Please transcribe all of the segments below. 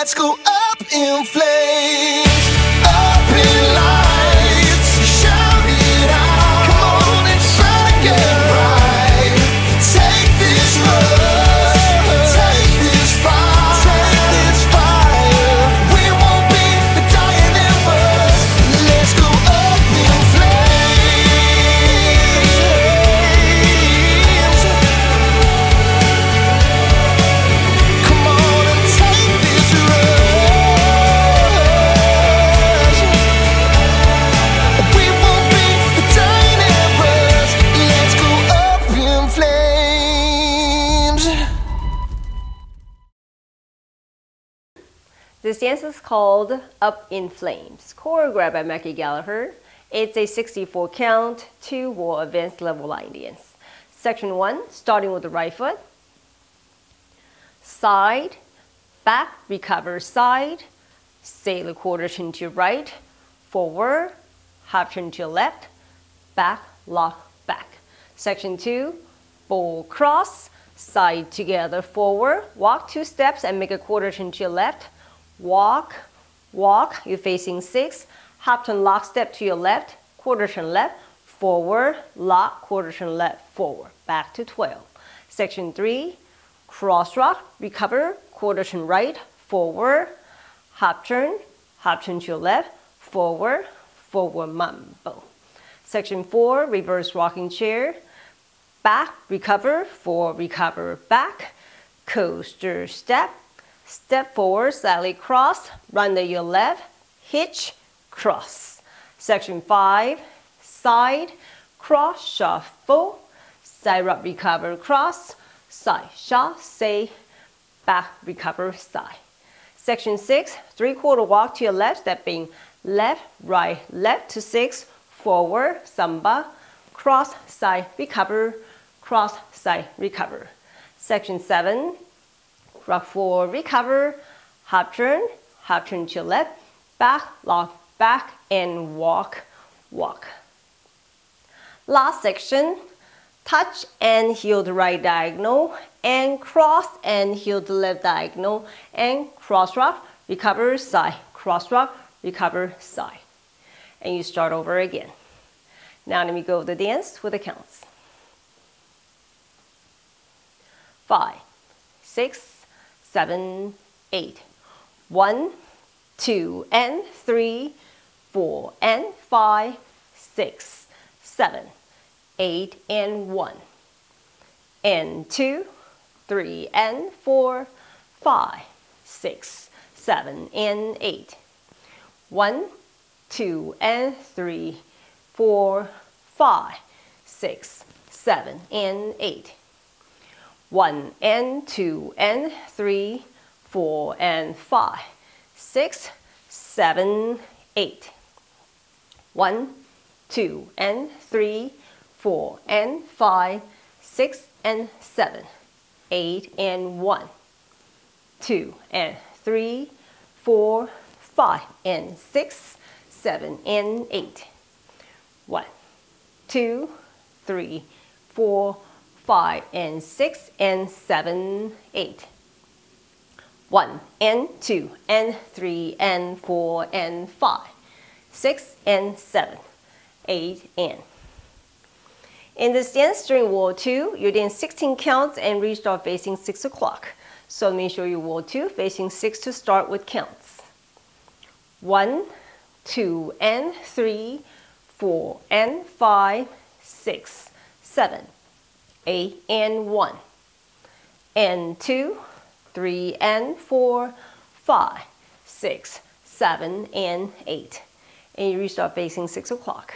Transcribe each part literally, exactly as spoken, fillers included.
Let's go up in flames, up in lights. Shout it out, come on and try to get right. Take this road, take this fire, take this fire. We won't be the dying embers. Let's go up in flames. Come on and take this rush. We won't be the dying embers. Let's go up in flames. This dance is called Up in Flames, choreographed by Maggie Gallagher. It's a sixty-four count, two wall advanced level line dance. Section one, starting with the right foot. Side, back, recover, side. Sailor quarter turn to your right. Forward, half turn to your left. Back, lock, back. Section two, full cross. Side together, forward. Walk two steps and make a quarter turn to your left. Walk, walk, you're facing six, half turn lock step to your left, quarter turn left, forward, lock, quarter turn left, forward, back to twelve. Section three, cross rock, recover, quarter turn right, forward, half turn, half turn to your left, forward, forward mambo. Section four, reverse rocking chair, back, recover, forward, recover, back, coaster step, step forward, slightly cross, run to your left, hitch, cross. Section five, side, cross, shuffle, side rock, recover, cross, side, shot, say, back, recover, side. Section six, three quarter walk to your left, stepping left, right, left to six, forward, samba, cross, side, recover, cross, side, recover. Section seven, rock forward, recover, half turn, half turn to your left, back, lock, back, and walk, walk. Last section, touch and heel the right diagonal, and cross and heel the left diagonal, and cross rock, recover, side, cross rock, recover, side. And you start over again. Now let me go with the dance with the counts. Five, six, seven, eight. One, two, and three, four, and five, six, seven, eight, and one. And two, three, and four, five, six, seven, and eight. One, two, and three, four, five, six, seven, and eight. One and two and three, four and five, six, seven, eight. One, two and three, four and five, six and seven, eight and one. Two and three, four, five and six, seven and eight. One, two, three, four, five and six and seven, eight. One and two and three and four and five, six and seven, eight and. In this dance during wall two, you dance sixteen counts and restart facing six o'clock. So let me show you wall two facing six to start with counts. One, two and three, four and five, six, seven, eight and one, and two, three and four, five, six, seven and eight. And you restart facing six o'clock.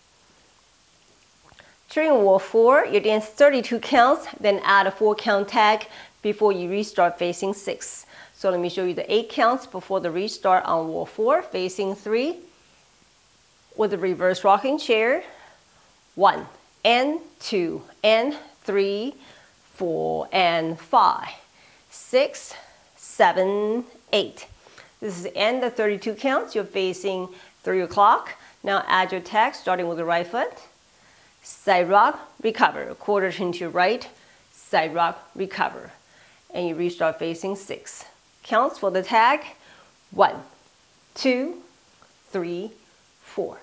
During wall four, you dance thirty-two counts, then add a four count tag before you restart facing six. So let me show you the eight counts before the restart on wall four, facing three, with the reverse rocking chair. One and two and three, four and five, six, seven, eight. This is the end of thirty-two counts. You're facing three o'clock. Now add your tag, starting with the right foot. Side rock, recover. Quarter turn to your right. Side rock, recover. And you restart facing six. Counts for the tag. One, two, three, four。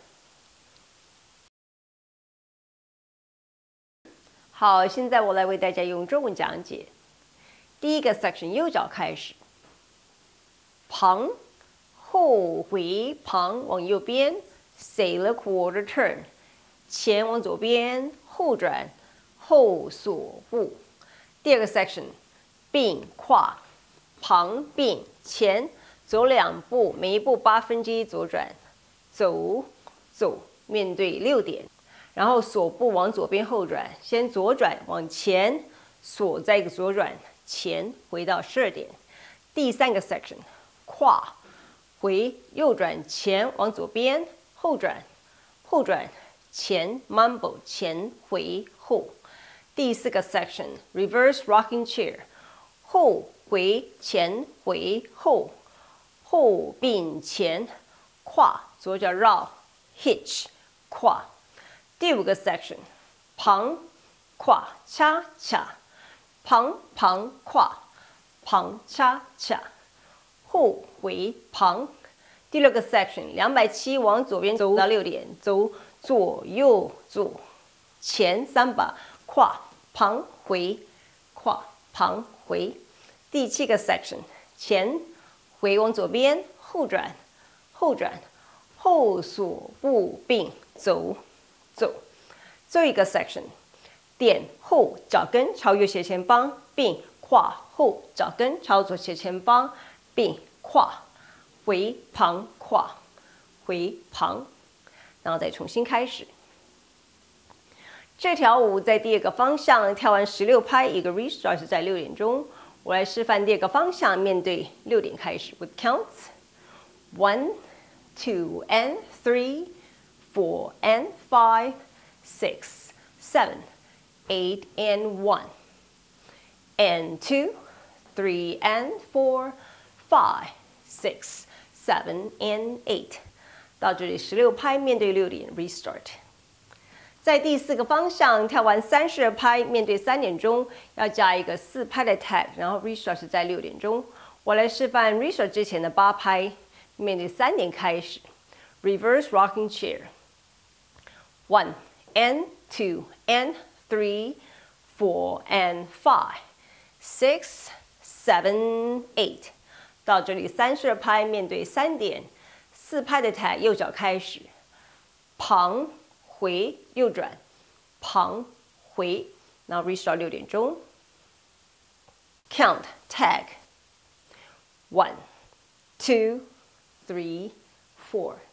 好，现在我来为大家用中文讲解。第一个 section 右脚开始，旁后回旁往右边 ，say the quarter turn， 前往左边后转后锁步。第二个 section 并跨旁并前走两步，每一步八分之一左转，走走面对六点。然后锁步往左边后转，先左转往前锁，再一个左转前回到十二点。第三个 section 跨回右转前往左边后转后转前 mumble 前回后。第四个 section reverse rocking chair 后回前回后后并前跨左脚绕 hitch 跨。第五个 section 旁跨恰恰旁旁跨旁恰恰后回旁。第六个 section 两百七往左边走到六点，走左右左前三把跨旁回跨旁回。第七个 section 前回往左边后转后转后锁步并走走。最后一个 section 点后脚跟朝右斜前方并跨后脚跟朝左斜前方并跨回旁跨回旁，然后再重新开始。这条舞在第二个方向跳完十六拍，一个 restart 是在六点钟。我来示范第二个方向，面对六点开始 with counts one, two and three, four and five, six, seven, eight and one, and two, three and four, five, six, seven and eight。到这里十六拍，面对六点 restart。在第四个方向跳完三十二拍，面对三点钟要加一个四拍的 tag， 然后 restart 是在六点钟。我来示范 restart 之前的八拍，面对三点开始 reverse rocking chair one and two and three, four and five, six, seven, eight。到这里三十二拍，面对三点，四拍的 tag 右脚开始，旁回右转，旁回，然后 restart 六点钟。Count tag one, two, three, four.